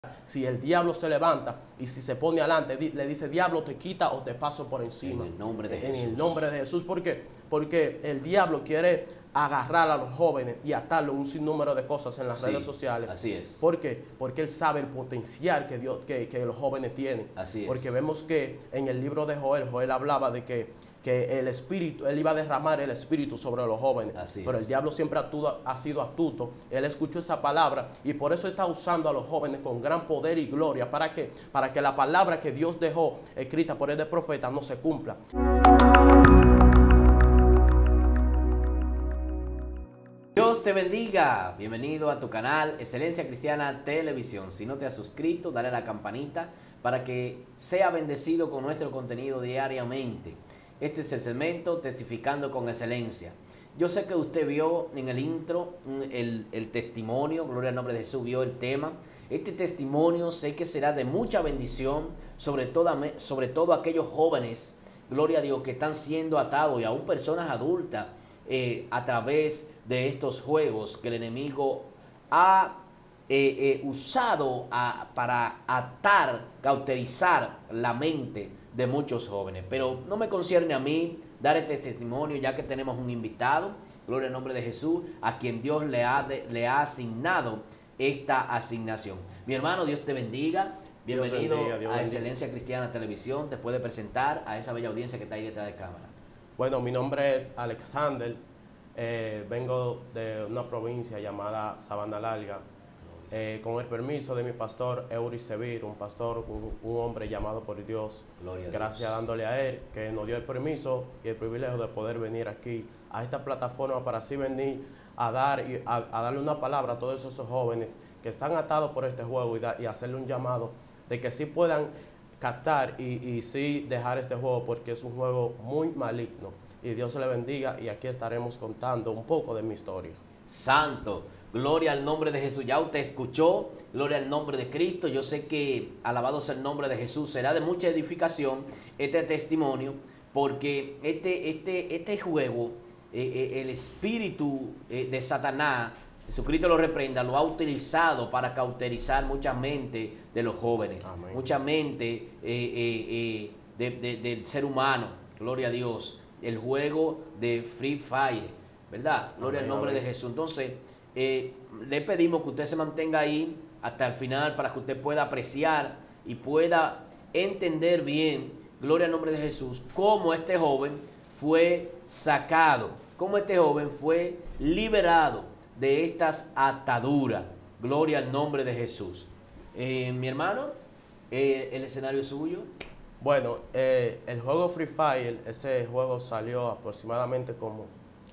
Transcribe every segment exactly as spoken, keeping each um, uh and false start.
Si el diablo se levanta y si se pone adelante, le dice, diablo, te quita o te paso por encima. En el nombre de en Jesús. el nombre de Jesús. ¿Por qué? Porque el diablo quiere agarrar a los jóvenes y atarlo un sinnúmero de cosas en las Sí, redes sociales. así es. ¿Por qué? Porque él sabe el potencial que, Dios, que, que los jóvenes tienen. Así es. Porque vemos que en el libro de Joel, Joel hablaba de que que el espíritu, él iba a derramar el espíritu sobre los jóvenes. Así Pero es. el diablo siempre atudo, ha sido astuto. Él escuchó esa palabra y por eso está usando a los jóvenes con gran poder y gloria. ¿Para qué? Para que la palabra que Dios dejó escrita por el de profeta no se cumpla. Dios te bendiga. Bienvenido a tu canal Excelencia Cristiana Televisión. Si no te has suscrito, dale a la campanita para que sea bendecido con nuestro contenido diariamente. Este es el segmento Testificando con Excelencia. Yo sé que usted vio en el intro el, el testimonio, gloria al nombre de Jesús, vio el tema. Este testimonio sé que será de mucha bendición, sobre todo, sobre todo aquellos jóvenes, gloria a Dios, que están siendo atados y aún personas adultas eh, a través de estos juegos que el enemigo ha eh, eh, usado a, para atar, cauterizar la mente de muchos jóvenes. Pero no me concierne a mí dar este testimonio, ya que tenemos un invitado, gloria al nombre de Jesús, a quien Dios le ha, de, le ha asignado esta asignación. Mi hermano, Dios te bendiga. Bienvenido Dios bendiga, Dios a bendiga. Excelencia Cristiana Televisión. Te puede presentar a esa bella audiencia que está ahí detrás de cámara. Bueno, mi nombre es Alexander. Eh, vengo de una provincia llamada Sabana Larga. Eh, con el permiso de mi pastor Eury Sevir, un pastor, un, un hombre llamado por Dios, Gloria a gracias Dios. dándole a él que nos dio el permiso y el privilegio de poder venir aquí a esta plataforma para así venir a dar y a, a darle una palabra a todos esos jóvenes que están atados por este juego y, da, y hacerle un llamado de que sí puedan captar y, y sí dejar este juego, porque es un juego muy maligno. Y Dios se le bendiga, y aquí estaremos contando un poco de mi historia. Santo, gloria al nombre de Jesús. Ya usted escuchó, gloria al nombre de Cristo. Yo sé que, alabado sea el nombre de Jesús, será de mucha edificación este testimonio, porque este, este, este juego, eh, eh, el espíritu eh, de Satanás, Jesucristo lo reprenda, lo ha utilizado para cauterizar mucha mente de los jóvenes, Amén. mucha mente eh, eh, eh, de, de, del ser humano, gloria a Dios. El juego de Free Fire, ¿verdad? Gloria Amén, al nombre amén. de Jesús. Entonces, eh, le pedimos que usted se mantenga ahí hasta el final para que usted pueda apreciar y pueda entender bien, gloria al nombre de Jesús, cómo este joven fue sacado, cómo este joven fue liberado de estas ataduras. Gloria al nombre de Jesús. Eh, mi hermano, eh, el escenario es suyo. Bueno, eh, el juego Free Fire, ese juego salió aproximadamente como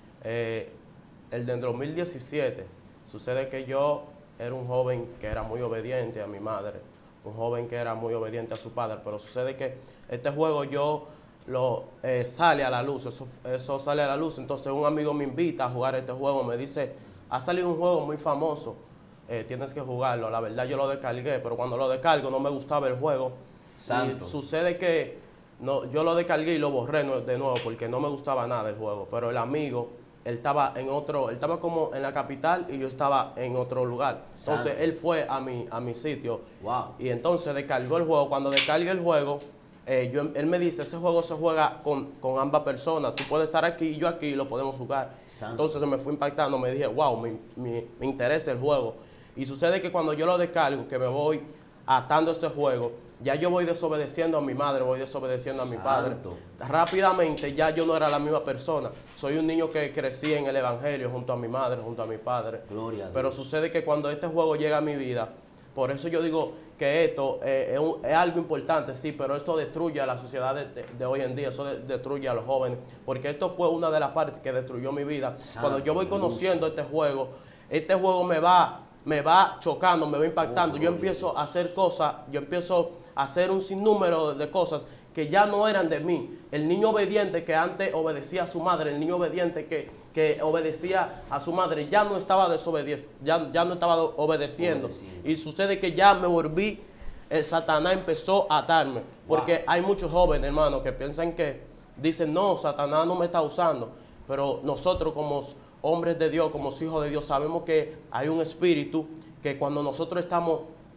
eh, el de dos mil diecisiete. Sucede que yo era un joven que era muy obediente a mi madre, un joven que era muy obediente a su padre, pero sucede que este juego yo lo eh, sale a la luz, eso, eso sale a la luz. Entonces un amigo me invita a jugar este juego, me dice, ha salido un juego muy famoso, eh, tienes que jugarlo. La verdad yo lo descargué, pero cuando lo descargo no me gustaba el juego. Santo. Y sucede que no, yo lo descargué y lo borré no- de nuevo porque no me gustaba nada el juego. Pero el amigo, él estaba en otro, él estaba como en la capital y yo estaba en otro lugar. Entonces Santo. él fue a mi, a mi sitio. Wow. Y entonces descargó el juego. Cuando descargué el juego, eh, yo, él me dice, ese juego se juega con, con ambas personas. Tú puedes estar aquí y yo aquí y lo podemos jugar. Santo. Entonces me fue impactando, me dije, wow, me, me, me interesa el juego. Y sucede que cuando yo lo descargo, que me voy atando ese juego, ya yo voy desobedeciendo a mi madre, voy desobedeciendo a mi padre. Santo. Rápidamente ya yo no era la misma persona. Soy un niño que crecí en el evangelio junto a mi madre, junto a mi padre. Gloria a Dios. Pero sucede que cuando este juego llega a mi vida, por eso yo digo que esto eh, es, un- es algo importante, sí, pero esto destruye a la sociedad de, de- de hoy en día, eso de- destruye a los jóvenes, porque esto fue una de las partes que destruyó mi vida. Santo Cuando yo voy Dios. conociendo este juego, este juego me va, me va chocando, me va impactando. Oh, yo gloria empiezo a Dios. a hacer cosas, yo empiezo a hacer un sinnúmero de cosas que ya no eran de mí. El niño obediente que antes obedecía a su madre, el niño obediente que, que obedecía a su madre, ya no estaba desobediendo, ya, ya no estaba obedeciendo. Obedeciendo. Y sucede que ya me volví, el Satanás empezó a atarme. Porque Wow. hay muchos jóvenes, hermano, que piensan que, dicen, no, Satanás no me está usando. Pero nosotros como hombres de Dios, como hijos de Dios, sabemos que hay un espíritu que cuando nosotros estamos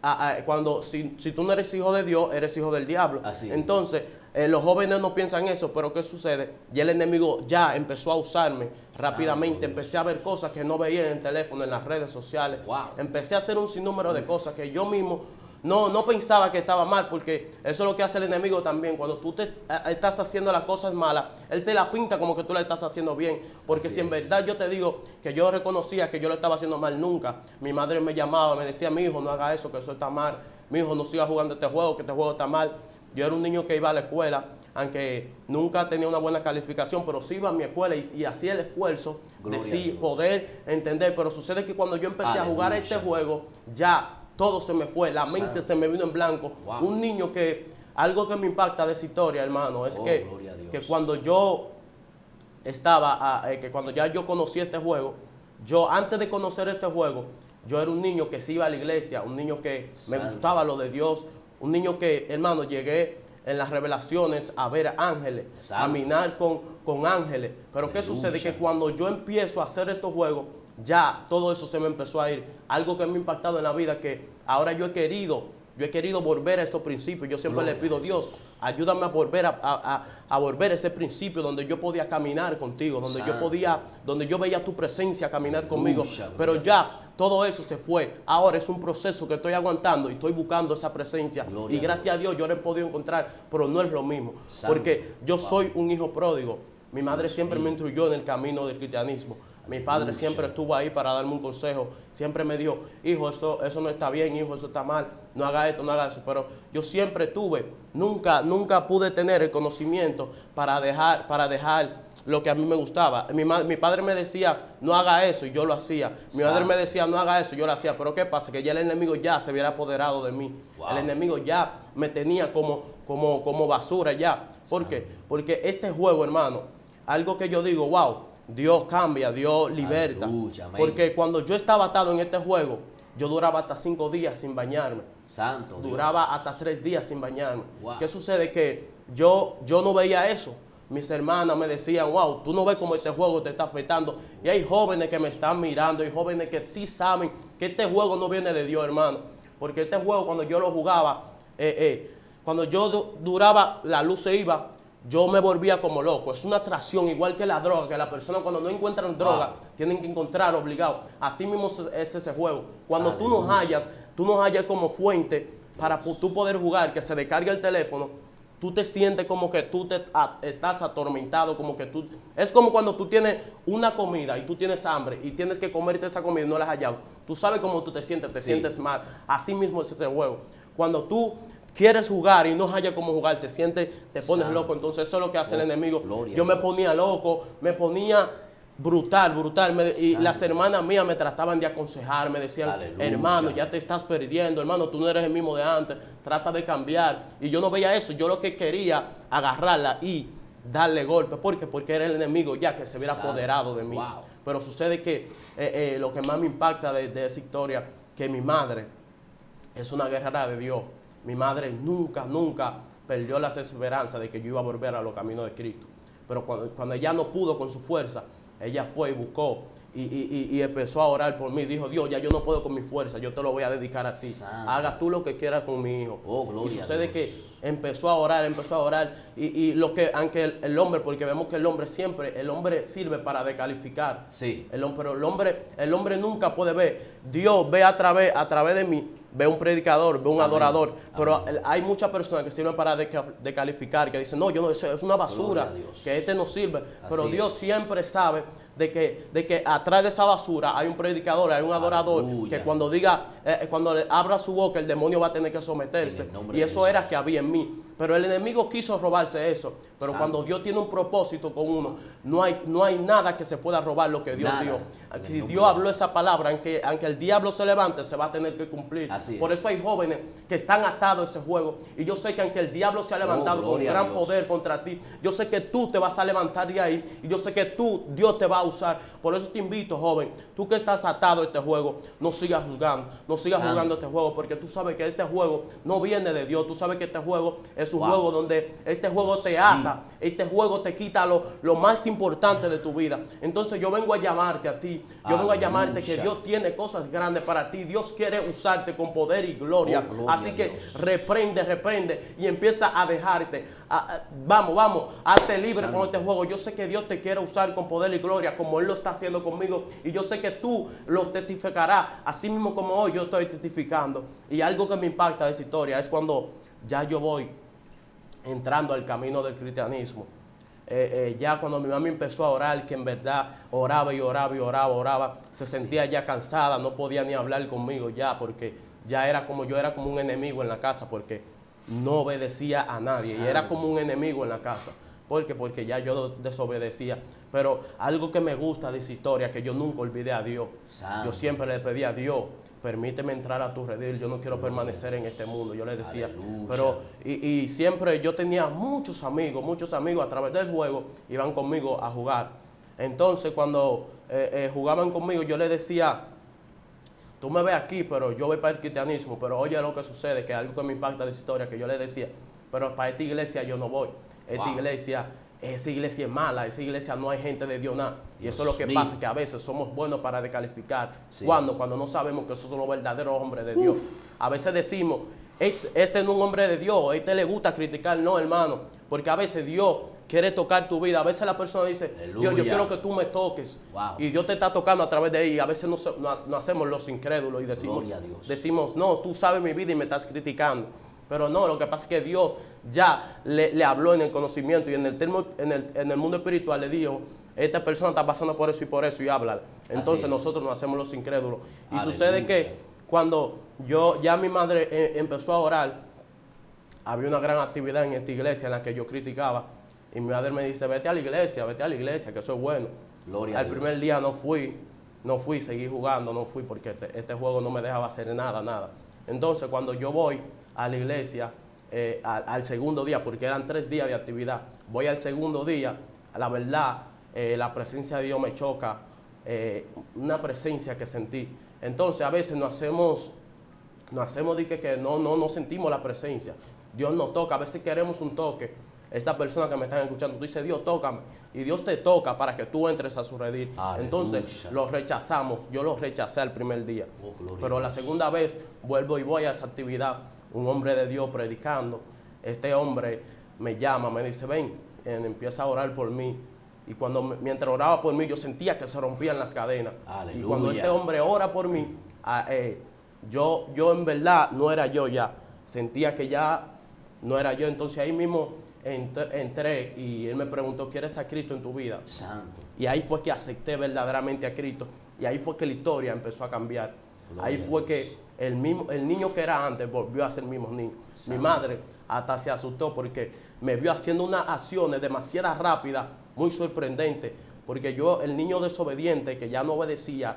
a, a, cuando si, si tú no eres hijo de Dios, eres hijo del diablo. Así es. Entonces, eh, los jóvenes no piensan eso, pero ¿qué sucede? Y el enemigo ya empezó a usarme rápidamente. Santo Empecé a ver cosas que no veía en el teléfono, en las redes sociales. Wow. Empecé a hacer un sinnúmero de cosas que yo mismo no, no pensaba que estaba mal, porque eso es lo que hace el enemigo también. Cuando tú te, a, estás haciendo las cosas malas, él te la pinta como que tú la estás haciendo bien. Porque Así si en es. verdad yo te digo que yo reconocía que yo lo estaba haciendo mal, nunca. Mi madre me llamaba, me decía, mi hijo, no haga eso, que eso está mal. Mi hijo, no siga jugando este juego, que este juego está mal. Yo era un niño que iba a la escuela, aunque nunca tenía una buena calificación, pero sí iba a mi escuela y, y hacía el esfuerzo Gloria de a sí Dios. poder entender. Pero sucede que cuando yo empecé Aleluya. a jugar este juego, ya todo se me fue, la mente Santo. se me vino en blanco. Wow. Un niño que, algo que me impacta de esa historia, hermano, es Oh, que, gloria a Dios. que cuando yo estaba, a- eh, que cuando ya yo conocí este juego, yo antes de conocer este juego, yo era un niño que sí iba a la iglesia, un niño que me Santo. gustaba lo de Dios, un niño que, hermano, llegué en las revelaciones a ver ángeles, Santo. caminar con, con ángeles. Pero ¿qué Aleluya. sucede? Que cuando yo empiezo a hacer estos juegos, ya todo eso se me empezó a ir. Algo que me ha impactado en la vida, que ahora yo he querido, yo he querido volver a estos principios. Yo siempre Gloria le pido, a Dios, ayúdame a volver a, a- a- a volver a ese principio donde yo podía caminar contigo, donde yo Santo. podía, donde yo veía tu presencia caminar conmigo. Aleluya, Pero gloria ya a Dios. todo eso se fue. Ahora es un proceso que estoy aguantando y estoy buscando esa presencia. Gloria y a gracias a Dios. Dios yo lo he podido encontrar, pero no es lo mismo. Santo. Porque yo Wow. soy un hijo pródigo. Mi madre Dios siempre mío. me instruyó en el camino del cristianismo. Mi padre Aleluya. siempre estuvo ahí para darme un consejo. Siempre me dijo, hijo, eso, eso no está bien, hijo, eso está mal. No haga esto, no haga eso. Pero yo siempre tuve, nunca, nunca pude tener el conocimiento para dejar, para dejar lo que a mí me gustaba. Mi, ma- mi padre me decía, no haga eso, y yo lo hacía. Mi madre Santo. me decía, no haga eso, y yo lo hacía. Pero ¿qué pasa? Que ya el enemigo ya se hubiera apoderado de mí. Wow. El enemigo ya me tenía como, como, como basura ya. ¿Por qué? Porque este juego, hermano, algo que yo digo, wow, Dios cambia, Dios liberta. Aleluya, amén. Porque cuando yo estaba atado en este juego, yo duraba hasta cinco días sin bañarme. Santo Dios. Duraba hasta tres días sin bañarme. Wow. ¿Qué sucede? Que yo, yo no veía eso. Mis hermanas me decían, wow, tú no ves cómo este juego te está afectando. Y hay jóvenes que me están mirando, hay jóvenes que sí saben que este juego no viene de Dios, hermano. Porque este juego, cuando yo lo jugaba, eh, eh, cuando yo du- duraba, la luz se iba, yo me volvía como loco. Es una atracción, igual que la droga, que las personas cuando no encuentran droga, Wow. tienen que encontrar obligado. Así mismo es es ese juego. Cuando tú nos Aleluya. hallas, tú nos hallas como fuente para pu- tú poder jugar, que se descargue el teléfono, tú te sientes como que tú te, a- estás atormentado, como que tú... Es como cuando tú tienes una comida y tú tienes hambre y tienes que comerte esa comida y no la has hallado. Tú sabes cómo tú te sientes, te Sí. sientes mal. Así mismo es este juego. Cuando tú quieres jugar y no hayas cómo jugar, te sientes, te pones Santo. loco. Entonces eso es lo que hace el Oh, enemigo. gloria Yo a me Dios. ponía loco, me ponía brutal, brutal. Me- y Santo. las hermanas mías me trataban de aconsejar, me decían, Aleluya. hermano, ya te estás perdiendo, hermano, tú no eres el mismo de antes, trata de cambiar. Y yo no veía eso, yo lo que quería, agarrarla y darle golpe. ¿Por qué? Porque era el enemigo ya que se hubiera Santo. apoderado de mí. Wow. Pero sucede que eh, eh, lo que más me impacta de, de esa historia, que mi madre es una guerrera de Dios. Mi madre nunca, nunca perdió la esperanza de que yo iba a volver a los caminos de Cristo. Pero cuando, cuando ella no pudo con su fuerza, ella fue y buscó y, y- y- y empezó a orar por mí. Dijo, Dios, ya yo no puedo con mi fuerza, yo te lo voy a dedicar a ti. Santo. Haga tú lo que quieras con mi hijo. Oh, y gloria sucede a Dios. que empezó a orar, empezó a orar. Y, y lo que, aunque el, el hombre, porque vemos que el hombre siempre, el hombre sirve para descalificar. Sí. El hombre, pero el hombre, el hombre nunca puede ver. Dios ve a través, a través de mí, ve un predicador, ve un Amén. adorador. Pero Amén. el- hay muchas personas que sirven para deca- descalificar, que dicen, no, yo no, eso es una basura, Gloria a Dios. que este no sirve. Pero Así Dios es. siempre sabe de que, de que atrás de esa basura hay un predicador, hay un adorador, Aleluya. que cuando diga, eh, cuando le abra su boca, el demonio va a tener que someterse. En el nombre Y de eso Jesús. era que había en mí. Pero el enemigo quiso robarse eso. Pero Santo. cuando Dios tiene un propósito con uno, no hay, no hay nada que se pueda robar lo que Dios Nada. dio. En el Si nombre Dios de habló esa palabra, aunque, aunque el diablo se levante, se va a tener que cumplir. Así Por es. eso hay jóvenes que están atados a ese juego. Y yo sé que aunque el diablo se ha levantado con Oh, gloria a gran Dios. poder contra ti, yo sé que tú te vas a levantar de ahí. Y yo sé que tú, Dios te va a usar. Por eso te invito, joven, tú que estás atado a este juego, no sigas juzgando, no sigas Santo. jugando este juego, porque tú sabes que este juego no viene de Dios. Tú sabes que este juego es es un Wow. juego donde este juego Dios te mío. ata, este juego te quita lo, lo más importante de tu vida. Entonces yo vengo a llamarte a ti, yo vengo a llamarte que Aleluya. Dios tiene cosas grandes para ti. Dios quiere usarte con poder y gloria. Oh, gloria Así a que Dios. reprende, reprende y empieza a dejarte. A- a- vamos, vamos, hazte libre Santo. con este juego. Yo sé que Dios te quiere usar con poder y gloria como Él lo está haciendo conmigo. Y yo sé que tú lo testificarás, así mismo como hoy yo estoy testificando. Y algo que me impacta de esa historia es cuando ya yo voy entrando al camino del cristianismo. Eh, eh, ya cuando mi mamá empezó a orar, que en verdad oraba y oraba y oraba, oraba, se sentía ya cansada, no podía ni hablar conmigo ya, porque ya era como yo era como un enemigo en la casa, porque no obedecía a nadie, y era como un enemigo en la casa. ¿Por qué? Porque ya yo desobedecía. Pero algo que me gusta de esa historia, que yo nunca olvidé a Dios. Santo. Yo siempre le pedí a Dios, permíteme entrar a tu redil, yo no quiero permanecer en este mundo, yo le decía. Aleluya. Pero, y, y siempre yo tenía muchos amigos, muchos amigos a través del juego, iban conmigo a jugar. Entonces cuando eh, eh, jugaban conmigo, yo le decía, tú me ves aquí, pero yo voy para el cristianismo, pero oye lo que sucede, que algo que me impacta de esa historia, que yo le decía, pero para esta iglesia yo no voy, esta Wow. iglesia, esa iglesia es mala, esa iglesia no hay gente de Dios nada. Y Dios eso es lo que mío. pasa, que a veces somos buenos para descalificar. Sí. ¿Cuándo? Cuando no sabemos que esos son los verdaderos hombres de Dios. A veces decimos, este, este no es un hombre de Dios, a este le gusta criticar. No, hermano, porque a veces Dios quiere tocar tu vida. A veces la persona dice, Aleluya. Dios, yo quiero que tú me toques. Wow. Y Dios te está tocando a través de ahí. Y a veces no, se- no- no hacemos los incrédulos y decimos, Gloria a Dios. decimos, no, tú sabes mi vida y me estás criticando. Pero no, lo que pasa es que Dios ya le, le habló en el conocimiento y en el, termo- en, el, en el mundo espiritual le dijo, esta persona está pasando por eso y por eso y habla. Entonces es. nosotros nos hacemos los incrédulos. Y Aleluya. sucede que cuando yo ya mi madre eh, empezó a orar, había una gran actividad en esta iglesia en la que yo criticaba. Y mi madre me dice, vete a la iglesia, vete a la iglesia, que eso es bueno. Gloria a Al Dios. primer día no fui, no fui, seguí jugando, no fui porque este, este juego no me dejaba hacer nada, nada. Entonces cuando yo voy a la iglesia, eh, al, al segundo día, porque eran tres días de actividad, voy al segundo día, la verdad, eh, la presencia de Dios me choca, eh, una presencia que sentí. Entonces a veces nos hacemos, nos hacemos de que, que no, no, no sentimos la presencia. Dios nos toca, a veces queremos un toque. Esta persona que me están escuchando, tú dices, Dios, tócame. Y Dios te toca para que tú entres a su redil. Aleluya. Entonces, lo rechazamos. Yo lo rechacé el primer día. Oh, gloria Pero a la Dios. segunda vez, vuelvo y voy a esa actividad. Un hombre de Dios predicando. Este hombre me llama, me dice, ven, eh, empieza a orar por mí. Y cuando me- mientras oraba por mí, yo sentía que se rompían las cadenas. Aleluya. Y cuando este hombre ora por mí, ah, eh, yo, yo en verdad no era yo ya. Sentía que ya no era yo. Entonces ahí mismo entré, entré y él me preguntó, ¿quieres a Cristo en tu vida? Santo. Y ahí fue que acepté verdaderamente a Cristo. Y ahí fue que la historia empezó a cambiar. Gloria Ahí a fue Dios. que el, mismo, el niño que era antes volvió a ser el mismo niño. Santo. Mi madre hasta se asustó porque me vio haciendo unas acciones demasiado rápidas, muy sorprendentes. Porque yo, el niño desobediente que ya no obedecía,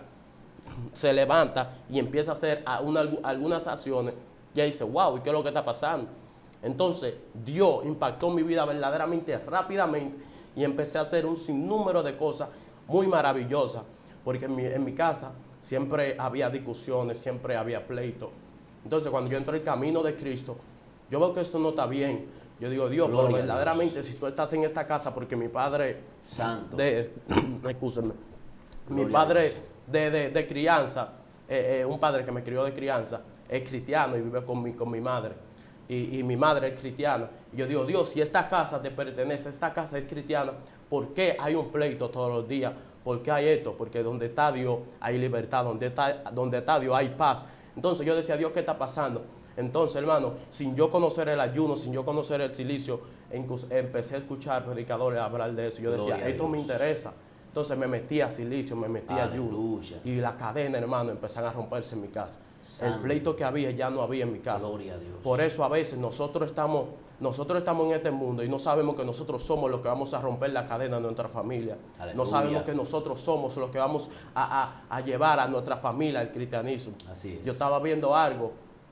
se levanta y empieza a hacer a una- algunas acciones. Y ahí dice, wow, ¿y qué es lo que está pasando? Entonces, Dios impactó mi vida verdaderamente rápidamente y empecé a hacer un sinnúmero de cosas muy maravillosas. Porque en mi, en mi casa siempre había discusiones, siempre había pleitos. Entonces, cuando yo entro en el camino de Cristo, yo veo que esto no está bien. Yo digo, Dios, Gloria pero a Dios. verdaderamente, si tú estás en esta casa, porque mi padre, Santo. de, excúsenme, mi Gloria a padre Dios. de, de, de crianza, eh, eh, un padre que me crió de crianza, es cristiano y vive con mi, con mi madre. Y, y mi madre es cristiana. Y yo digo, Dios, si esta casa te pertenece, esta casa es cristiana, ¿por qué hay un pleito todos los días? ¿Por qué hay esto? Porque donde está Dios hay libertad, donde está, donde está Dios hay paz. Entonces yo decía, Dios, ¿qué está pasando? Entonces, hermano, sin yo conocer el ayuno, sin yo conocer el silicio, incluso empecé a escuchar predicadores hablar de eso. Yo decía, Gloria a esto me Dios. interesa. Entonces me metí a silicio, me metí a ayuno. Aleluya. Y la cadena, hermano, empezaron a romperse en mi casa. Santo. El pleito que había ya no había en mi casa. Gloria a Dios. Por eso a veces nosotros estamos, nosotros estamos en este mundo y no sabemos que nosotros somos los que vamos a romper la cadena de nuestra familia. Aleluya. No sabemos que nosotros somos los que vamos a, a- a llevar a nuestra familia al cristianismo. Así es. Yo estaba viendo algo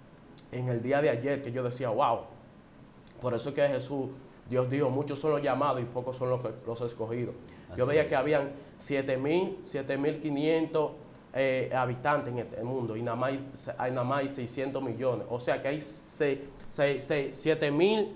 en el día de ayer que yo decía, wow. Por eso es que Jesús, Dios dijo, muchos son los llamados y pocos son los, los escogidos. Yo Así veía es. que habían siete mil, siete mil quinientos eh, habitantes en este mundo y nada más hay, nada más hay seiscientos millones. O sea que hay siete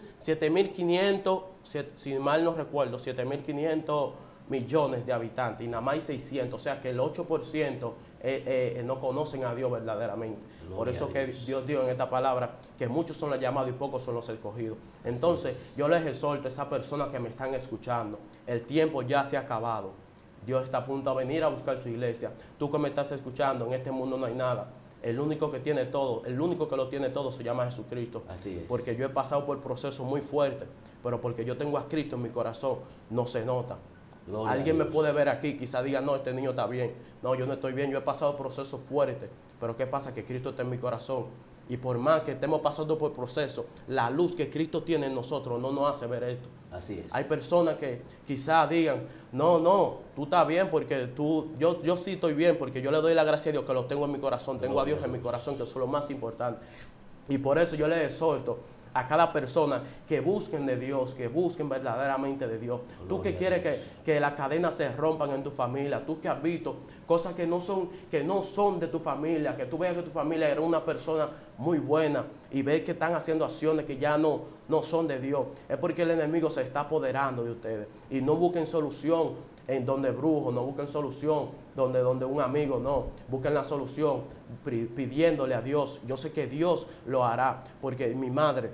mil quinientos, si mal no recuerdo, siete mil quinientos millones de habitantes y nada más hay seiscientos. O sea que el ocho por ciento eh, eh, no conocen a Dios verdaderamente. Gloria Por eso que Dios. Dios dijo en esta palabra que muchos son los llamados y pocos son los escogidos. Entonces yo les exhorto a esas personas que me están escuchando, el tiempo ya se ha acabado. Dios está a punto de venir a buscar su iglesia. Tú que me estás escuchando, en este mundo no hay nada. El único que tiene todo, el único que lo tiene todo se llama Jesucristo. Así es. Porque yo he pasado por procesos muy fuertes, pero porque yo tengo a Cristo en mi corazón, no se nota. Gloria Alguien me puede ver aquí, quizá diga, no, este niño está bien. No, yo no estoy bien, yo he pasado procesos fuertes. Pero ¿qué pasa? Que Cristo está en mi corazón. Y por más que estemos pasando por procesos, la luz que Cristo tiene en nosotros no nos hace ver esto. Así es. Hay personas que quizás digan, no, no, tú estás bien porque tú, yo, yo sí estoy bien porque yo le doy la gracia a Dios que lo tengo en mi corazón, tengo a Dios en mi corazón, que eso es lo más importante. Y por eso yo les exhorto a cada persona que busquen de Dios, que busquen verdaderamente de Dios. Gloria tú que quieres que, que las cadenas se rompan en tu familia, tú que has visto cosas que no son, que no son de tu familia, que tú veas que tu familia era una persona muy buena y ves que están haciendo acciones que ya no, no son de Dios, es porque el enemigo se está apoderando de ustedes. Y no busquen solución en donde brujo, no busquen solución donde, donde un amigo, no, busquen la solución pidiéndole a Dios. Yo sé que Dios lo hará, porque mi madre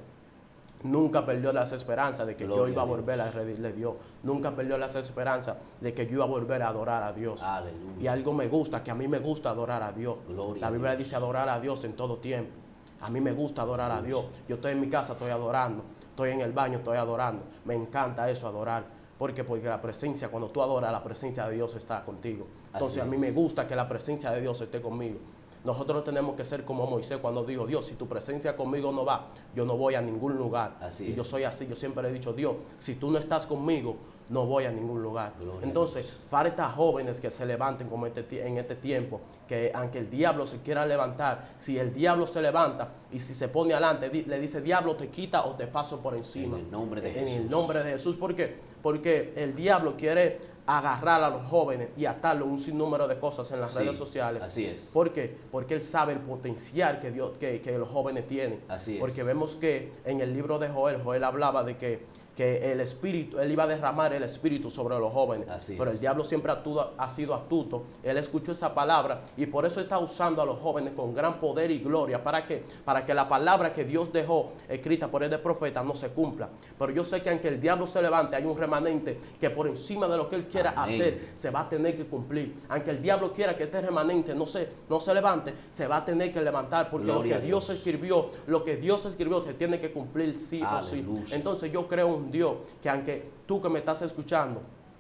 nunca perdió las esperanzas de que Gloria yo iba a volver a redirle a Dios. Nunca perdió las esperanzas de que yo iba a volver a adorar a Dios. Aleluya. Y algo me gusta, que a mí me gusta adorar a Dios. Gloria la Biblia dice adorar a Dios en todo tiempo. A mí me gusta adorar a Dios. Yo estoy en mi casa, estoy adorando. Estoy en el baño, estoy adorando. Me encanta eso, adorar. Porque, porque la presencia, cuando tú adoras, la presencia de Dios está contigo. Entonces a mí me gusta que la presencia de Dios esté conmigo. Nosotros tenemos que ser como Moisés cuando dijo, Dios, si tu presencia conmigo no va, yo no voy a ningún lugar. Así y es. Yo soy así, yo siempre he dicho, Dios, si tú no estás conmigo, no voy a ningún lugar. Gloria Entonces, falta jóvenes que se levanten como este, en este tiempo, que aunque el diablo se quiera levantar, si el diablo se levanta y si se pone adelante, le dice, diablo, te quita o te paso por encima. En el nombre de en Jesús. En el nombre de Jesús. ¿Por qué? Porque el diablo quiere agarrar a los jóvenes y atarlo un sinnúmero de cosas en las sí, redes sociales. Así es. ¿Por qué? Porque él sabe el potencial que, Dios, que, que los jóvenes tienen. Así es. Porque vemos que en el libro de Joel, Joel hablaba de que que el espíritu, él iba a derramar el espíritu sobre los jóvenes. Así Pero es. El diablo siempre atudo, ha sido astuto. Él escuchó esa palabra y por eso está usando a los jóvenes con gran poder y gloria. ¿Para qué? Para que la palabra que Dios dejó escrita por el de profeta no se cumpla. Pero yo sé que aunque el diablo se levante, hay un remanente que por encima de lo que él quiera Amén. Hacer, se va a tener que cumplir. Aunque el diablo quiera que este remanente no se, no se levante, se va a tener que levantar. Porque gloria lo que Dios. Dios escribió, lo que Dios escribió se tiene que cumplir sí Aleluya. O sí. Entonces yo creo un Dios que aunque tú que me estás escuchando,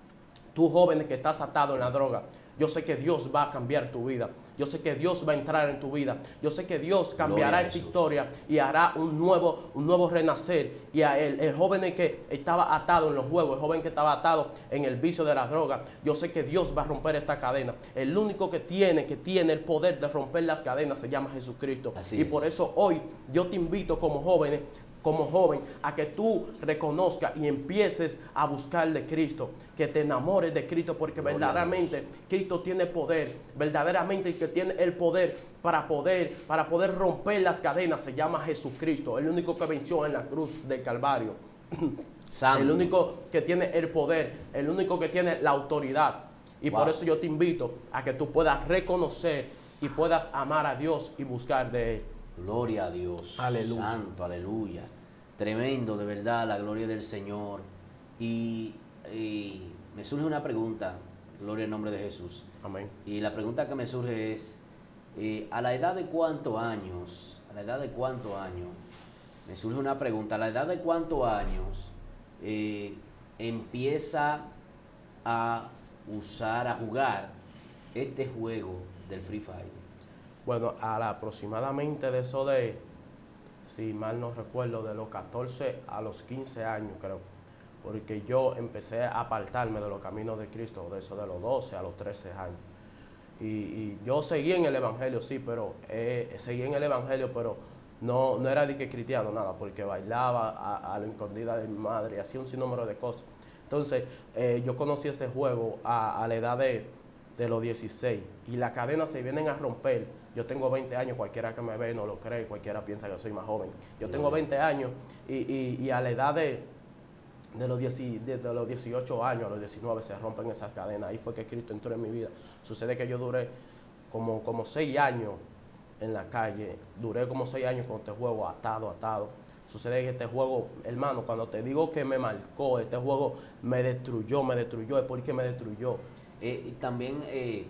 tú joven que estás atado en la droga, yo sé que Dios va a cambiar tu vida. Yo sé que Dios va a entrar en tu vida. Yo sé que Dios cambiará esta historia y hará un nuevo, un nuevo renacer. Y a el, el joven que estaba atado en los juegos, el joven que estaba atado en el vicio de la droga, yo sé que Dios va a romper esta cadena. El único que tiene, que tiene el poder de romper las cadenas se llama Jesucristo. Así y es. Por eso hoy yo te invito como jóvenes, como joven, a que tú reconozcas y empieces a buscar de Cristo, que te enamores de Cristo, porque Gloria verdaderamente Cristo tiene poder, verdaderamente que tiene el poder para poder, para poder romper las cadenas, se llama Jesucristo, el único que venció en la cruz del Calvario, Santo. El único que tiene el poder, el único que tiene la autoridad, y wow. Por eso yo te invito a que tú puedas reconocer y puedas amar a Dios y buscar de Él. Gloria a Dios. Aleluya. Santo, aleluya. Tremendo, de verdad, la gloria del Señor. Y, y me surge una pregunta, gloria al nombre de Jesús. Amén. Y la pregunta que me surge es, eh, ¿a la edad de cuántos años, a la edad de cuántos años, me surge una pregunta, ¿a la edad de cuántos años eh, empieza a usar, a jugar este juego del Free Fire? Bueno, a la, aproximadamente de eso de, si mal no recuerdo, de los catorce a los quince años creo, porque yo empecé a apartarme de los caminos de Cristo, de eso de los doce a los trece años. Y, y yo seguí en el Evangelio, sí, pero eh, seguí en el Evangelio, pero no, no era de que cristiano, nada, porque bailaba a, a la escondida de mi madre y hacía un sinnúmero de cosas. Entonces, eh, yo conocí este juego a, a la edad de... de los dieciséis y las cadenas se vienen a romper. Yo tengo veinte años, cualquiera que me ve no lo cree, cualquiera piensa que soy más joven. Yo tengo veinte años y, y, y a la edad de, de, los diez, de, de los dieciocho años, a los diecinueve se rompen esas cadenas. Ahí fue que Cristo entró en mi vida. Sucede que yo duré como, como seis años en la calle, duré como seis años con este juego atado, atado. Sucede que este juego, hermano, cuando te digo que me marcó, este juego me destruyó, me destruyó, es porque me destruyó. Eh, y también eh,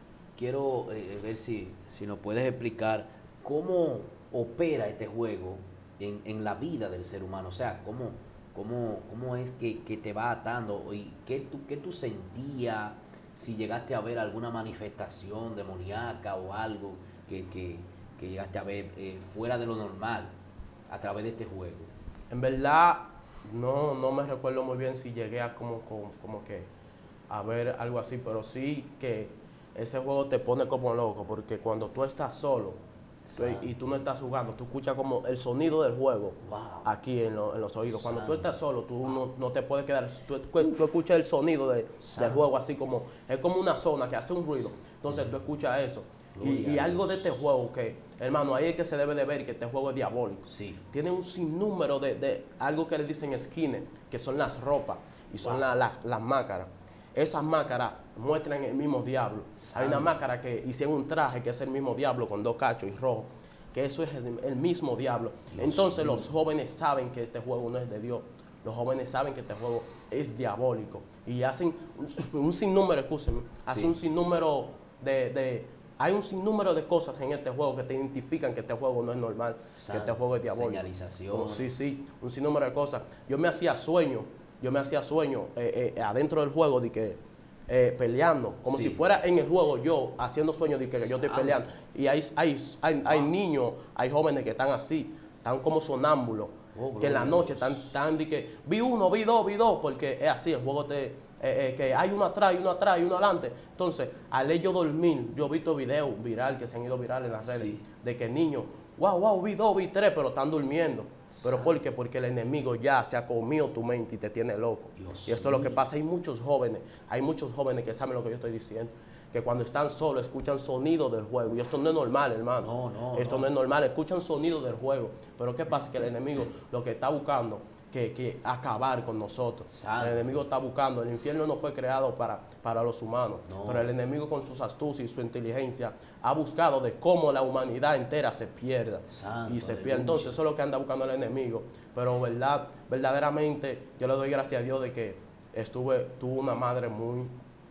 quiero eh, ver si, si nos puedes explicar cómo opera este juego en, en la vida del ser humano. O sea, cómo, cómo, cómo es que, que te va atando y qué tú, qué tú sentías, si llegaste a ver alguna manifestación demoníaca o algo que, que, que llegaste a ver eh, fuera de lo normal a través de este juego. En verdad, no, no me recuerdo muy bien si llegué a como, como, como que a ver algo así, pero sí que ese juego te pone como loco, porque cuando tú estás solo tú, y tú no estás jugando, tú escuchas como el sonido del juego Wow. aquí en, lo, en los oídos. Cuando Santo. tú estás solo, tú no, no te puedes quedar, tú, tú escuchas el sonido de, del juego así como, es como una zona que hace un ruido, entonces tú escuchas eso. Y, y algo de este juego que, hermano, ahí es que se debe de ver que este juego es diabólico. Sí. Tiene un sinnúmero de, de algo que le dicen skins, que son las ropas y son Wow. la, la, las máscaras. Esas máscaras muestran el mismo diablo. Santo. Hay una máscara que hicieron un traje que es el mismo diablo con dos cachos y rojo, que eso es el, el mismo diablo. Dios Entonces mío. los jóvenes saben que este juego no es de Dios. Los jóvenes saben que este juego es diabólico y hacen un, un sinnúmero, escúcheme, hacen Sí. un sinnúmero de, de hay un sinnúmero de cosas en este juego que te identifican que este juego no es normal, Santo. que este juego es diabólico. Señalización. Como, sí, sí, un sinnúmero de cosas. Yo me hacía sueño, yo me hacía sueño eh, eh, adentro del juego de que eh, peleando, como Sí. si fuera en el juego yo haciendo sueño de que yo estoy Santo. peleando. Y hay, hay, hay, hay niños, hay jóvenes que están así, están como sonámbulos, Oh, que en la gloria a noche Dios. están, están de que vi uno, vi dos, vi dos, porque es así, el juego te, eh, eh, que hay uno atrás, y uno atrás y uno adelante. Entonces, al ello dormir, yo he visto videos viral que se han ido viral en las redes, Sí. de que niños, wow, wow, vi dos, vi tres, pero están durmiendo. ¿Pero Santo. por qué? Porque el enemigo ya se ha comido tu mente y te tiene loco. Dios y esto es lo que mío. pasa. Hay muchos jóvenes, hay muchos jóvenes que saben lo que yo estoy diciendo, que cuando están solos escuchan sonido del juego. Y esto no es normal, hermano. No, no, esto no. no. es normal, escuchan sonido del juego. Pero ¿qué pasa? Que el enemigo lo que está buscando que, que acabar con nosotros. Santo. El enemigo está buscando. El infierno no fue creado para, para los humanos. No. Pero el enemigo con sus astucias y su inteligencia ha buscado de cómo la humanidad entera se pierda. Santo, y se aleluya. pierde. Entonces eso es lo que anda buscando el enemigo. Pero verdad, verdaderamente yo le doy gracias a Dios de que estuve, tuve una madre muy,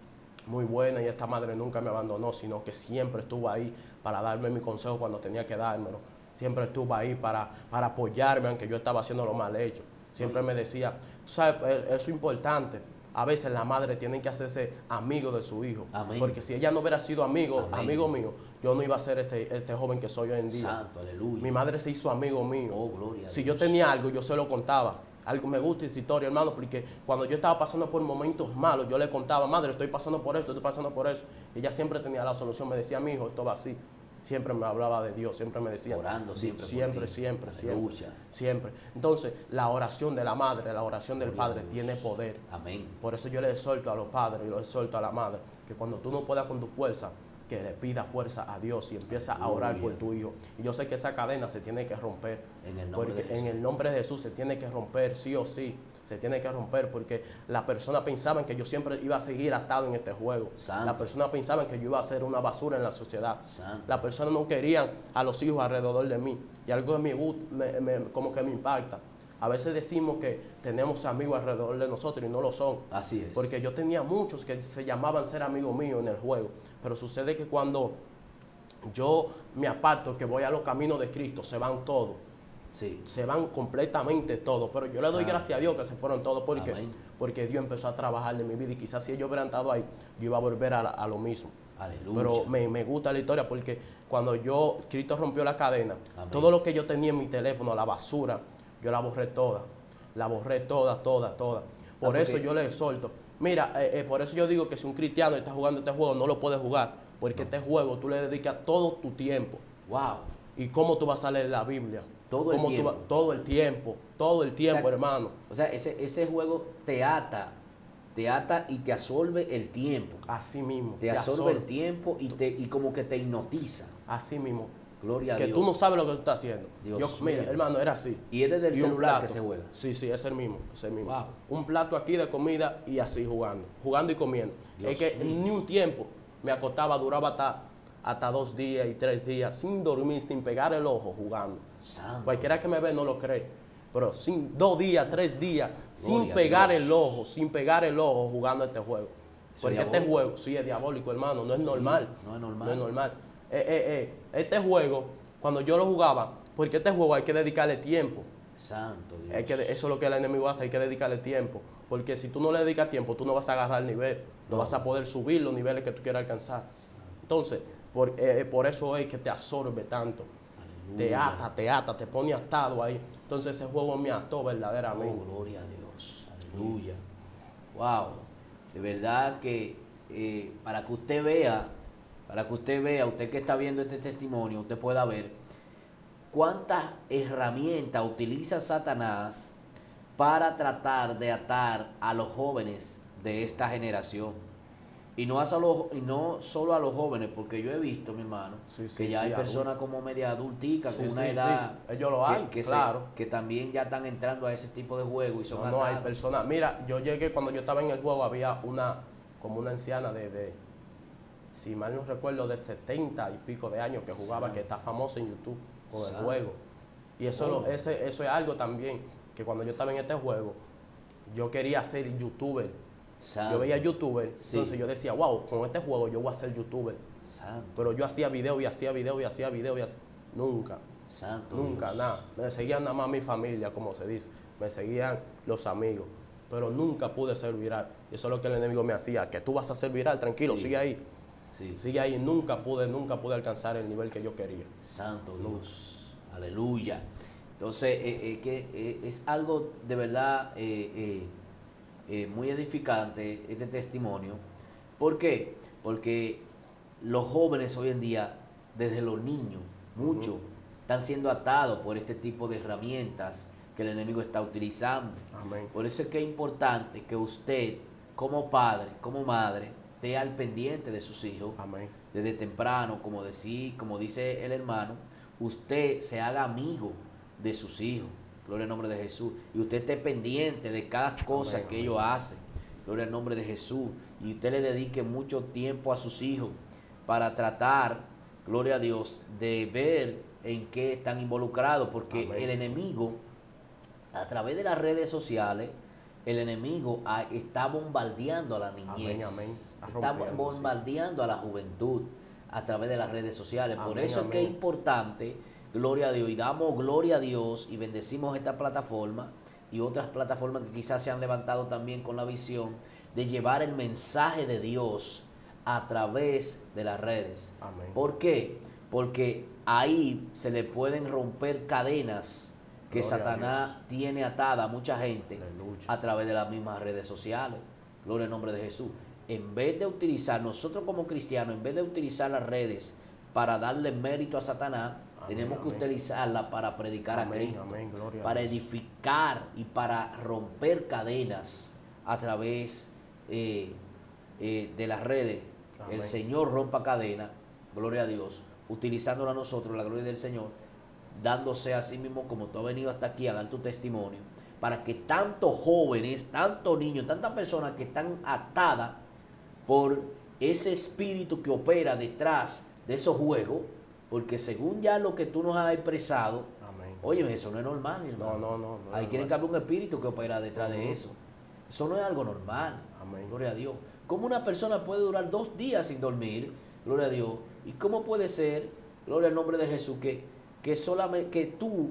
muy buena y esta madre nunca me abandonó, sino que siempre estuvo ahí para darme mi consejo cuando tenía que dármelo. Siempre estuvo ahí para, para apoyarme aunque yo estaba haciendo lo mal hecho. Siempre me decía, ¿sabes? Eso es importante. A veces la madre tiene que hacerse amigo de su hijo. Amén. Porque si ella no hubiera sido amigo, Amén. amigo mío, yo no iba a ser este, este joven que soy hoy en día. Santo, aleluya. Mi madre se hizo amigo mío. Oh, gloria a Si Dios. yo tenía algo, yo se lo contaba. Algo me gusta esta historia, hermano, porque cuando yo estaba pasando por momentos malos, yo le contaba, madre, estoy pasando por esto, estoy pasando por eso. Y ella siempre tenía la solución, me decía, mi hijo, esto va así. Siempre me hablaba de Dios, siempre me decía. Orando siempre por Siempre, ti. siempre, siempre. Aleluya. Siempre. Entonces, la oración de la madre, la oración del Gloria a padre Dios. tiene poder. Amén. Por eso yo le exhorto a los padres y lo exhorto a la madre, que cuando tú no puedas con tu fuerza, que le pida fuerza a Dios y empieza a orar por Aleluya. tu hijo. Y yo sé que esa cadena se tiene que romper. En el nombre Porque de Jesús. en el nombre de Jesús se tiene que romper, sí o sí. Se tiene que romper porque la persona pensaba que yo siempre iba a seguir atado en este juego. Santo. La persona pensaba que yo iba a ser una basura en la sociedad. Santo. La persona no quería a los hijos alrededor de mí. Y algo que me, gust- me- me- como que me impacta. A veces decimos que tenemos amigos alrededor de nosotros y no lo son. Así es. Porque yo tenía muchos que se llamaban ser amigos míos en el juego. Pero sucede que cuando yo me aparto, que voy a los caminos de Cristo, se van todos. Sí. Se van completamente todos. Pero yo le doy Santo. gracias a Dios que se fueron todos porque, Amén. porque Dios empezó a trabajar en mi vida. Y quizás si ellos hubieran estado ahí, yo iba a volver a, la- a lo mismo. Aleluya. Pero me, me gusta la historia porque cuando yo, Cristo rompió la cadena, Amén. todo lo que yo tenía en mi teléfono, la basura, yo la borré toda. La borré toda, toda, toda. Por Ah, eso porque- yo le exhorto. Mira, eh, eh, por eso yo digo que si un cristiano está jugando este juego, no lo puede jugar. Porque este juego tú le dedicas todo tu tiempo. Wow. ¿Y cómo tú vas a leer la Biblia? Todo el ¿Cómo tú tiempo. vas- todo el tiempo. Todo el tiempo, O sea, hermano. O sea, ese, ese juego te ata, te ata y te absorbe el tiempo. Así mismo. Te absorbe el tiempo y, te, y como que te hipnotiza. Así mismo. Gloria a que Dios. tú no sabes lo que tú estás haciendo. Dios Yo, mira, mío. hermano, era así. Y es desde el Y un celular que plato. se juega. Sí, sí, es el mismo, es el mismo. Wow. Un plato aquí de comida y así jugando, jugando y comiendo. Dios es que mío. ni un tiempo me acostaba, duraba hasta, hasta dos días y tres días sin dormir, sin pegar el ojo jugando. Santo. Cualquiera que me ve no lo cree. Pero sin dos días, tres días, sin Gloria a pegar Dios. el ojo, sin pegar el ojo jugando este juego. Eso Porque es este diabólico. juego, sí, es diabólico, hermano, no es Sí, normal. no es normal. No es normal. Eh, eh, eh, este juego, cuando yo lo jugaba, porque este juego hay que dedicarle tiempo. Santo Dios. Hay que, eso es lo que el enemigo hace, hay que dedicarle tiempo. Porque si tú no le dedicas tiempo, tú no vas a agarrar el nivel, no, No. vas a poder subir los niveles que tú quieras alcanzar. Entonces, por, eh, por eso es que te absorbe tanto. Te Aleluya. ata, te ata, te pone atado ahí. Entonces ese juego me ató verdaderamente. Oh, gloria a Dios. Aleluya. Wow. De verdad que eh, para que usted vea, para que usted vea, usted que está viendo este testimonio, usted pueda ver cuántas herramientas utiliza Satanás para tratar de atar a los jóvenes de esta generación. Y no, a solo, y no solo a los jóvenes, porque yo he visto, mi hermano, Sí, sí, que ya sí, hay adultos. personas como media adulticas, Sí, con una sí, edad sí. Ellos lo que, hay, que se- claro. que también ya están entrando a ese tipo de juego y son No, no hay atados. personas. Mira, yo llegué cuando yo estaba en el juego, había una, como una anciana de, de si mal no recuerdo, de setenta y pico de años que jugaba, Santo. que está famosa en YouTube con el Santo. juego. Y eso, ¿Cómo? lo- ese, eso es algo también, que cuando yo estaba en este juego, yo quería ser youtuber. Santo. Yo veía youtuber, Sí. entonces yo decía, wow, con este juego yo voy a ser youtuber. Santo, Pero yo hacía video y hacía video y hacía video y hacía... Nunca, santo nunca, Dios. nada. Me seguían nada más mi familia, como se dice. Me seguían los amigos. Pero nunca pude ser viral. Y eso es lo que el enemigo me hacía. Que tú vas a ser viral, tranquilo, Sí. sigue ahí. Sí. Sigue ahí. Nunca pude, nunca pude alcanzar el nivel que yo quería. Santo Dios. Aleluya. Entonces, eh, eh, que, eh, es algo de verdad eh, eh, eh, muy edificante este testimonio. ¿Por qué? Porque los jóvenes hoy en día, desde los niños, muchos, Ujú. están siendo atados por este tipo de herramientas que el enemigo está utilizando. Amén. Por eso es que es importante que usted, como padre, como madre, esté al pendiente de sus hijos. Amén. Desde temprano, como, decí, como dice el hermano, usted se haga amigo de sus hijos. Gloria al nombre de Jesús. Y usted esté pendiente de cada cosa Amén, que amén. ellos hacen. Gloria al nombre de Jesús. Y usted le dedique mucho tiempo a sus hijos para tratar, gloria a Dios, de ver en qué están involucrados. Porque Amén. el enemigo, a través de las redes sociales, el enemigo ah, está bombardeando a la niñez. Amén, amén. Está Está rompiendo, bombardeando a la juventud a través de las redes sociales. Por Amén, eso es que es amén. importante, gloria a Dios, y damos gloria a Dios y bendecimos esta plataforma y otras plataformas que quizás se han levantado también con la visión de llevar el mensaje de Dios a través de las redes. Amén. ¿Por qué? Porque ahí se le pueden romper cadenas que Gloria a Satanás Dios. tiene atada a mucha gente Aleluya. a través de las mismas redes sociales. Gloria al nombre de Jesús. En vez de utilizar, nosotros como cristianos, en vez de utilizar las redes para darle mérito a Satanás, Amén, tenemos que amén. utilizarlas para predicar a Amén, Cristo, amén, gloria a para Dios. edificar y para romper cadenas a través eh, eh, de las redes. Amén. El Señor rompa cadenas, gloria a Dios, utilizándola a nosotros, la gloria del Señor, dándose a sí mismo como tú has venido hasta aquí a dar tu testimonio, para que tantos jóvenes, tantos niños, tantas personas que están atadas por ese espíritu que opera detrás de esos juegos, porque según ya lo que tú nos has expresado, Amén. óyeme, eso no es normal, mi hermano. No, no, no. no Ahí es tiene que normal. haber un espíritu que opera detrás de Ujú. eso. Eso no es algo normal. Amén. Gloria a Dios. ¿Cómo una persona puede durar dos días sin dormir? Gloria a Dios. ¿Y cómo puede ser, gloria al nombre de Jesús, que, que solamente que tú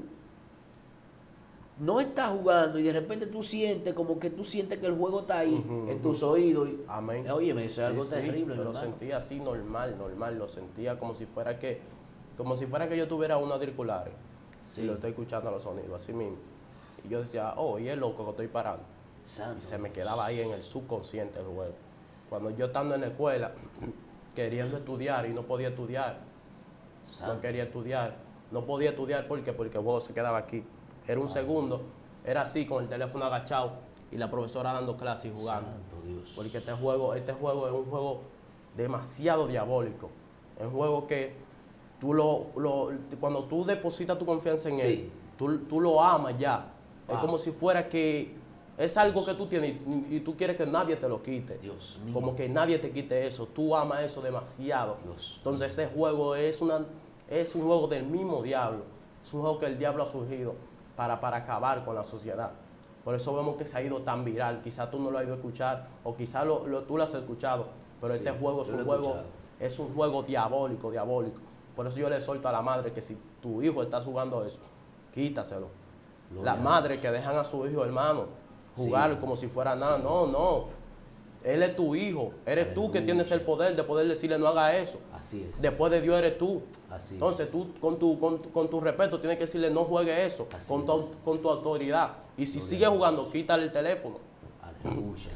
no estás jugando y de repente tú sientes como que tú sientes que el juego está ahí Ujú, en ujú. tus oídos? Y, Amén. óyeme, eso es algo Sí, sí, terrible, yo mi lo hermano. sentía así normal, normal, lo sentía como si fuera que, como si fuera que yo tuviera unos auriculares Sí. y lo estoy escuchando los sonidos, así mismo. Y yo decía, oh, y es loco que estoy parando. Santo Y se me Dios. quedaba ahí en el subconsciente el juego. Cuando yo estando en la escuela, queriendo estudiar y no podía estudiar, Santo. no quería estudiar, no podía estudiar, ¿por qué? Porque el juego se quedaba aquí. Era un Ah. segundo, era así, con el teléfono agachado, y la profesora dando clases y jugando. Santo Dios. Porque este juego, este juego es un juego demasiado diabólico. Es un juego que tú lo, lo cuando tú depositas tu confianza en Sí. él, tú, tú lo amas ya. Wow. Es como si fuera que es algo que tú tienes y, y tú quieres que nadie te lo quite. Dios mío. Como que nadie te quite eso. Tú amas eso demasiado. Dios. Entonces ese juego es, una, es un juego del mismo diablo. Es un juego que el diablo ha surgido para, para acabar con la sociedad. Por eso vemos que se ha ido tan viral. Quizás tú no lo has ido a escuchar o quizás lo, lo, tú lo has escuchado. Pero Sí, este juego es yo lo un he juego, escuchado. es un juego diabólico, diabólico. Por eso yo le exhorto a la madre que si tu hijo está jugando eso, quítaselo. Gloria Las a madres que dejan a su hijo, hermano, jugar Sí. como si fuera nada. Sí. No, no. Él es tu hijo. Eres tú que Aleluya. tienes el poder de poder decirle no haga eso. Así es. Después de Dios eres tú. Así Entonces es. tú con tu, con, tu- con tu respeto tienes que decirle no juegue eso. Así Con tu, es. con tu autoridad. Y si Gloria sigue a Dios. jugando, quítale el teléfono. Aleluya.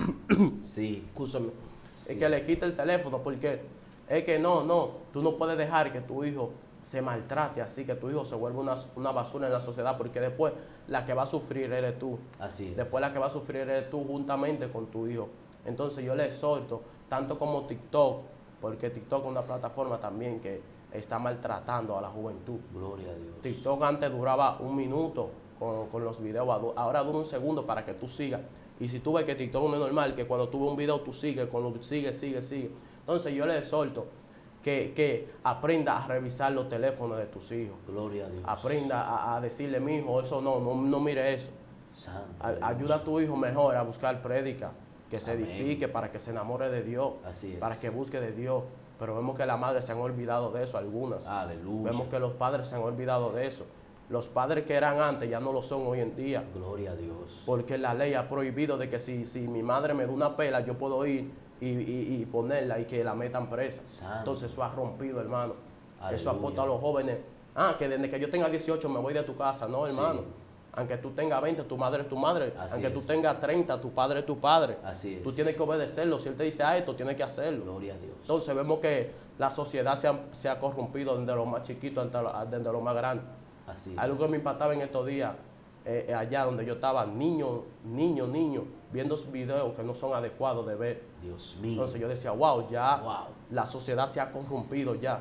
Sí. Escúchame. Sí. Es que le quite el teléfono porque es que no, no. Tú no puedes dejar que tu hijo se maltrate así, que tu hijo se vuelva una, una basura en la sociedad, porque después la que va a sufrir eres tú. Así es. Después la que va a sufrir eres tú juntamente con tu hijo. Entonces yo le exhorto, tanto como TikTok, porque TikTok es una plataforma también que está maltratando a la juventud. Gloria a Dios. TikTok antes duraba un minuto con, con los videos, ahora dura un segundo para que tú sigas. Y si tú ves que TikTok no es normal, que cuando tú ves un video tú sigues, cuando sigues, sigues, sigues. Entonces yo le exhorto que, que aprenda a revisar los teléfonos de tus hijos. Gloria a Dios. Aprenda a, a decirle, mi hijo, eso no, no, no mire eso. Santo A- Dios. ayuda a tu hijo mejor a buscar prédica, que se Amén. edifique para que se enamore de Dios, Así es. para que busque de Dios. Pero vemos que las madres se han olvidado de eso, algunas. Aleluya. Vemos que los padres se han olvidado de eso. Los padres que eran antes ya no lo son hoy en día. Gloria a Dios. Porque la ley ha prohibido de que si, si mi madre me da una pela, yo puedo ir y, y- y ponerla y que la metan presa. Santo. Entonces eso ha rompido, hermano. Aleluya. Eso aporta a los jóvenes. Ah, que desde que yo tenga dieciocho me voy de tu casa. No, hermano. Sí. Aunque tú tengas veinte, tu madre es tu madre. Así Aunque tú es. tengas treinta, tu padre es tu padre. Así es. Tú tienes que obedecerlo. Si él te dice a esto, tienes que hacerlo. Gloria a Dios. Entonces vemos que la sociedad se ha, se ha corrompido desde lo más chiquito hasta lo, desde lo más grande. Así Algo es. que me impactaba en estos días, eh, eh, allá donde yo estaba, niño, niño, niño, viendo videos que no son adecuados de ver. Dios mío. Entonces yo decía, wow, ya Wow. la sociedad se ha corrompido ya.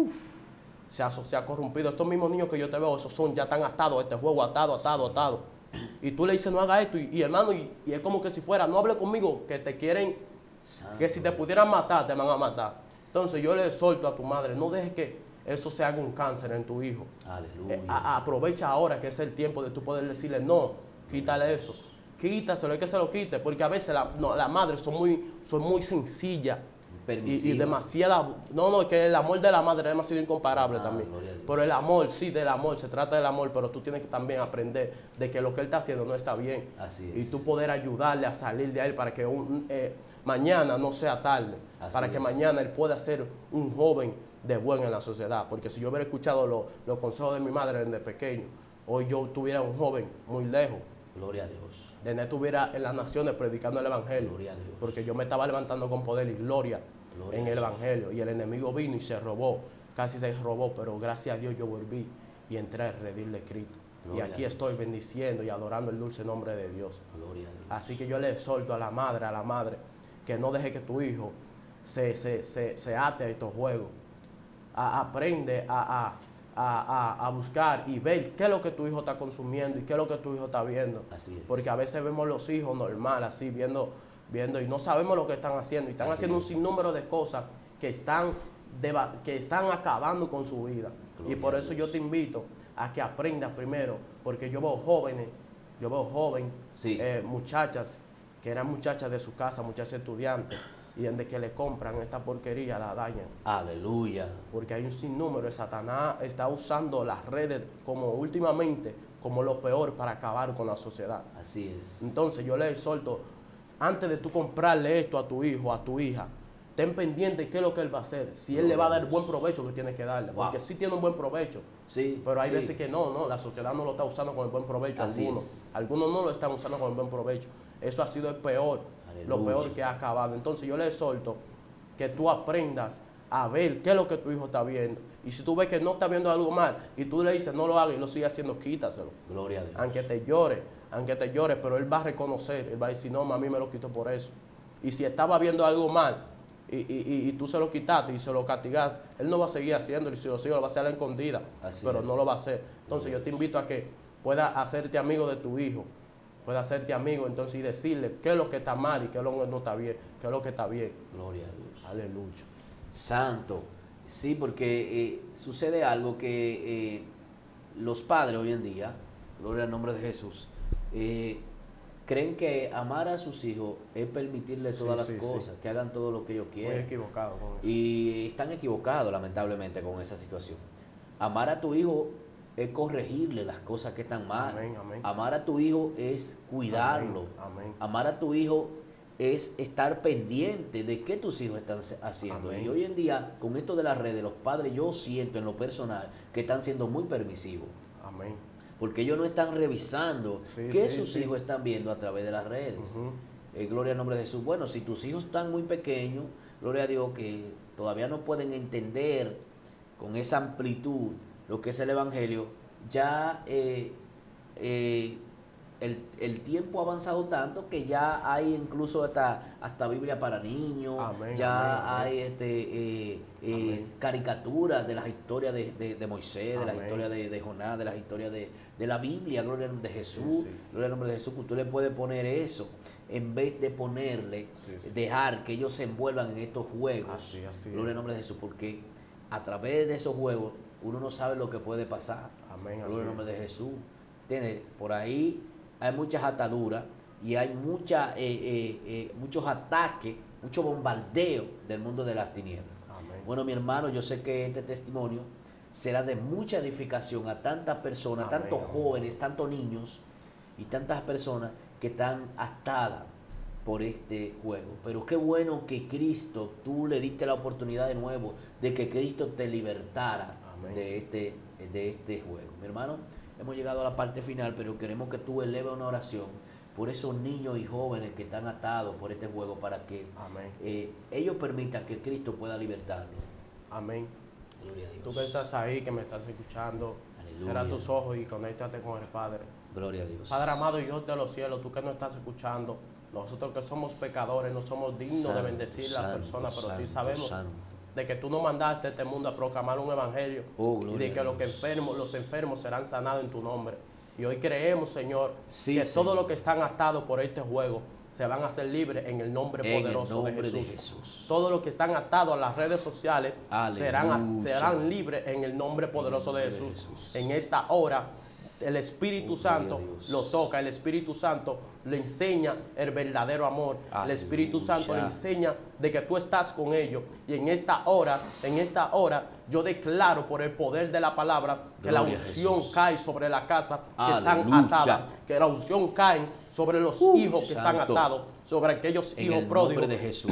Se ha, se ha corrompido. Estos mismos niños que yo te veo, esos son, ya están atados a este juego, atado, atado, atado. Y tú le dices, no haga esto, y, y hermano, y, y es como que si fuera, no hable conmigo, que te quieren, Santo que si te Dios. pudieran matar, te van a matar. Entonces yo le exhorto a tu madre, no dejes que eso se haga un cáncer en tu hijo. Aleluya. Eh, a- aprovecha ahora que es el tiempo de tú poder decirle, no, quítale eso. Quítaselo, es que se lo quite, porque a veces la- no, las madres son muy, son muy sencillas y, y Permisiva. demasiada. No, no, es que el amor de la madre es demasiado incomparable Ah, también. gloria a Dios. Pero el amor, sí, del amor, se trata del amor, pero tú tienes que también aprender de que lo que él está haciendo no está bien. Así Y es. tú poder ayudarle a salir de ahí para que un, eh, mañana no sea tarde, Así para que es. mañana él pueda ser un joven de buen en la sociedad. Porque si yo hubiera escuchado lo- los consejos de mi madre desde pequeño, hoy yo tuviera un joven muy lejos. Gloria a Dios. De no estuviera en las naciones predicando el evangelio. Gloria a Dios. Porque yo me estaba levantando con poder y gloria, Gloria en a el Jesús. evangelio. Y el enemigo vino y se robó. Casi se robó, pero gracias a Dios yo volví y entré a redil escrito. Y Gloria a aquí Dios. estoy bendiciendo y adorando el dulce nombre de Dios. Gloria a Dios. Así que yo le exhorto a la madre, a la madre, que no deje que tu hijo se, se, se, se ate a estos juegos. A- aprende a, a- a- a- a buscar y ver qué es lo que tu hijo está consumiendo y qué es lo que tu hijo está viendo. Así es. Porque a veces vemos los hijos normal, así, viendo, viendo y no sabemos lo que están haciendo. Y están Así haciendo es. un sinnúmero de cosas que están, deba- que están acabando con su vida. Gloria y por a eso Dios. yo te invito a que aprendas primero, porque yo veo jóvenes, yo veo joven, Sí. eh, muchachas, que eran muchachas de su casa, muchachas estudiantes, y desde que le compran esta porquería la dañan. Aleluya. Porque hay un sinnúmero de Satanás, está usando las redes como últimamente, como lo peor para acabar con la sociedad. Así es. Entonces yo le exhorto, antes de tú comprarle esto a tu hijo, a tu hija, ten pendiente qué es lo que él va a hacer. Si él le va a dar el buen provecho que tiene que darle. Wow. Porque sí tiene un buen provecho. Sí. Pero hay sí. veces que no, no, la sociedad no lo está usando con el buen provecho. Así Algunos, es. algunos no lo están usando con el buen provecho. Eso ha sido el peor, lo Aleluya. peor que ha acabado. Entonces yo le exhorto que tú aprendas a ver qué es lo que tu hijo está viendo. Y si tú ves que no está viendo algo mal y tú le dices no lo hagas y lo sigue haciendo, quítaselo. Gloria a Dios. Aunque te llore, aunque te llore, pero él va a reconocer, él va a decir, no, mami me lo quitó por eso. Y si estaba viendo algo mal y, y, y, y tú se lo quitaste y se lo castigaste, él no va a seguir haciéndolo, y si lo sigue lo va a hacer a la escondida, Así pero es. no lo va a hacer. Entonces yo te invito a que puedas hacerte amigo de tu hijo, puedas hacerte amigo entonces y decirle qué es lo que está mal y qué es lo que no está bien, qué es lo que está bien. Gloria a Dios. Aleluya. Santo. Sí, porque eh, sucede algo que eh, los padres hoy en día, gloria al nombre de Jesús, eh, creen que amar a sus hijos es permitirles todas Sí, las sí, cosas, sí. que hagan todo lo que ellos Muy quieren. equivocado con eso. Y están equivocados, lamentablemente, con esa situación. Amar a tu hijo es corregirle las cosas que están mal. Amén, amén. Amar a tu hijo es cuidarlo. Amén, amén. Amar a tu hijo es estar pendiente de qué tus hijos están haciendo. Amén. Y hoy en día, con esto de las redes, los padres, yo siento en lo personal que están siendo muy permisivos. Amén. Porque ellos no están revisando Sí, qué sí, sus sí. hijos están viendo a través de las redes. Ujú. Eh, gloria al nombre de Jesús. Bueno, si tus hijos están muy pequeños, gloria a Dios que todavía no pueden entender con esa amplitud lo que es el Evangelio, ya eh, eh, el, el tiempo ha avanzado tanto que ya hay incluso hasta, hasta Biblia para niños, Amén, ya amén, amén. hay este, eh, eh, Amén. caricaturas de las historias de, de, de Moisés, de las Amén. historias de, de Jonás, de las historias de, de la Biblia, gloria al nombre de Jesús, Sí, sí. gloria al nombre de Jesús, que tú le puedes poner eso, en vez de ponerle, Sí, sí. dejar que ellos se envuelvan en estos juegos, Así, así gloria al es. nombre de Jesús, porque a través de esos juegos uno no sabe lo que puede pasar. Amén, así Gloria al es. nombre de Jesús. ¿Entiendes? Por ahí hay muchas ataduras y hay mucha, eh, eh, eh, muchos ataques, mucho bombardeo del mundo de las tinieblas. Amén. Bueno, mi hermano, yo sé que este testimonio será de mucha edificación a tantas personas, Amén, tantos amén. jóvenes, tantos niños y tantas personas que están atadas por este juego. Pero qué bueno que Cristo, tú le diste la oportunidad de nuevo de que Cristo te libertara Amén. de este, de este juego. Mi hermano, hemos llegado a la parte final, pero queremos que tú eleves una oración por esos niños y jóvenes que están atados por este juego para que Amén. eh, ellos permitan que Cristo pueda libertarlos. Amén. Gloria a Dios. Tú que estás ahí, que me estás escuchando, Aleluya. cierra tus ojos y conéctate con el Padre. Gloria a Dios. Padre amado y Dios de los cielos, tú que no estás escuchando, nosotros que somos pecadores, no somos dignos Santo, de bendecir a las santo, personas, pero sí santo, sabemos santo. de que tú nos mandaste a este mundo a proclamar un evangelio Oh, y gloria de que a los, que Dios. enfermos, los enfermos serán sanados en tu nombre. Y hoy creemos, Señor, Sí, que Señor. todos los que están atados por este juego se van a hacer libres en el nombre En el poderoso nombre de, de Jesús. Jesús. Todos los que están atados a las redes sociales serán, Aleluya. serán libres en el nombre poderoso nombre de de Jesús. Jesús. En esta hora, el Espíritu Oh, gloria Santo a Dios. lo toca, el Espíritu Santo le enseña el verdadero amor. El Espíritu Aleluya. Santo le enseña de que tú estás con ellos. Y en esta hora, en esta hora, yo declaro por el poder de la palabra que la Gloria a unción Jesús. cae sobre la casa que están Aleluya. atadas. Que la unción cae sobre los Uh, hijos que están santo. atados, sobre aquellos En hijos el pródigos. nombre de Jesús.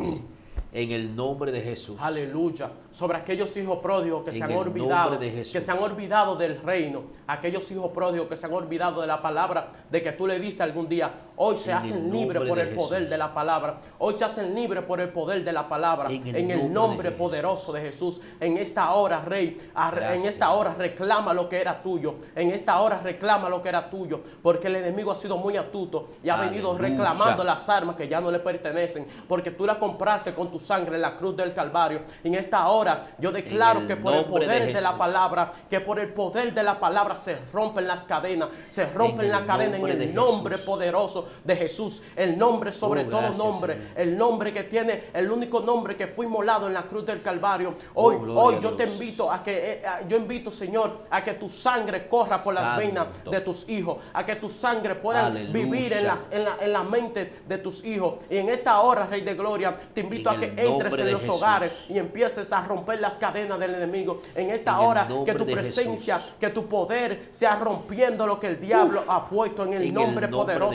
En el nombre de Jesús. Aleluya. Sobre aquellos hijos pródigos que En se han el olvidado, nombre de Jesús. que se han olvidado del reino. Aquellos hijos pródigos que se han olvidado de la palabra de que tú le diste algún día. Hoy se En hacen el libres nombre por de el poder Jesús. de la palabra. Hoy se hacen libres por el poder de la palabra. En el En el nombre nombre de poderoso de Jesús. En esta hora, Rey, a- en Gracias. esta hora reclama lo que era tuyo. En esta hora reclama lo que era tuyo. Porque el enemigo ha sido muy astuto y ha venido Aleluya. reclamando las armas que ya no le pertenecen. Porque tú las compraste con tu sangre en la cruz del Calvario. Y en esta hora yo declaro el que por el nombre de poder de, la Jesús. palabra, que por el poder de la palabra se rompen las cadenas, se rompen En las el cadenas en nombre el de nombre Jesús. poderoso de Jesús. El nombre sobre Oh, todo gracias, nombre, Señor. el nombre que tiene, el único nombre que fue inmolado en la cruz del Calvario. Oh, Hoy, gloria hoy a yo te Dios. invito a que, eh, a- yo invito, Señor, a que tu sangre corra por las Santo. venas de tus hijos, a que tu sangre pueda Aleluya. vivir en, las, en, la, en la mente de tus hijos. Y en esta hora, Rey de Gloria, te invito En a que el entres nombre en de los Jesús. hogares y empieces a romper las cadenas del enemigo. En esta En el hora, que nombre tu de presencia, Jesús. que tu poder sea rompiendo lo que el diablo ha puesto en el En el nombre nombre poderoso de de Jesús.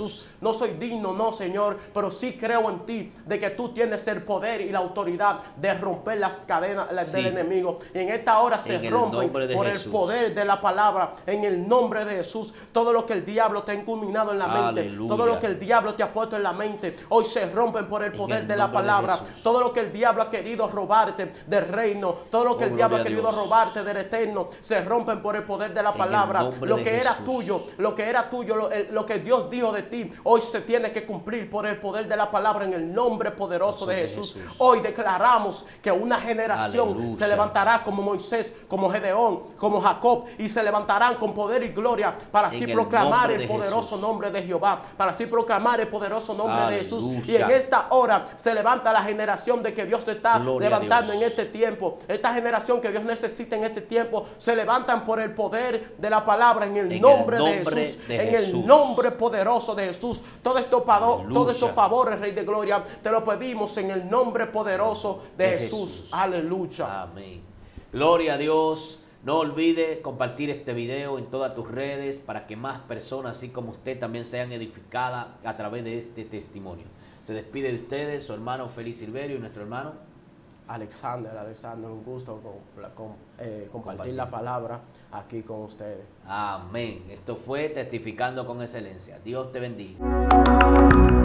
Jesús. No soy digno, no, Señor, pero sí creo en ti, de que tú tienes el poder y la autoridad de romper las cadenas Sí. del enemigo. Y en esta hora se En el rompen nombre de por Jesús. el poder de la palabra, en el nombre de Jesús. Todo lo que el diablo te ha inculminado en la mente, Aleluya. todo lo que el diablo te ha puesto en la mente, hoy se rompen por el En poder el de la nombre de palabra. Jesús. Todo lo que el diablo ha querido robarte del reino, todo lo que Oh, el diablo ha gloria a querido Dios. robarte del eterno, se rompen por el poder de la el palabra. nombre Lo de que era Jesús. tuyo, lo que era tuyo, lo, el- lo que Dios dijo de ti, hoy se tiene que cumplir por el poder de la palabra, en el nombre poderoso de de Jesús. Jesús. Hoy declaramos que una generación Aleluya. se levantará como Moisés, como Gedeón, como Jacob, y se levantarán con poder y gloria para así En el proclamar nombre el de poderoso Jesús. nombre de Jehová, para así proclamar el poderoso nombre de Jesús. Y en Aleluya. esta hora se levanta la generación de que Dios se está Gloria a levantando Dios. en este tiempo. Esta generación que Dios necesita en este tiempo se levantan por el poder de la palabra, en el En el nombre, nombre de Jesús, de en Jesús. el nombre poderoso de Jesús. Todo esto pado- Aleluya. todos estos favores, Rey de Gloria, te lo pedimos en el nombre poderoso de, De Jesús. Jesús. Aleluya. Amén. Gloria a Dios. No olvide compartir este video en todas tus redes para que más personas, así como usted, también sean edificadas a través de este testimonio. Se despide de ustedes su hermano Félix Silverio y nuestro hermano Alexander, Alexander, un gusto con- con- eh, compartir Compartir. la palabra aquí con ustedes. Amén. Esto fue Testificando con Excelencia. Dios te bendiga.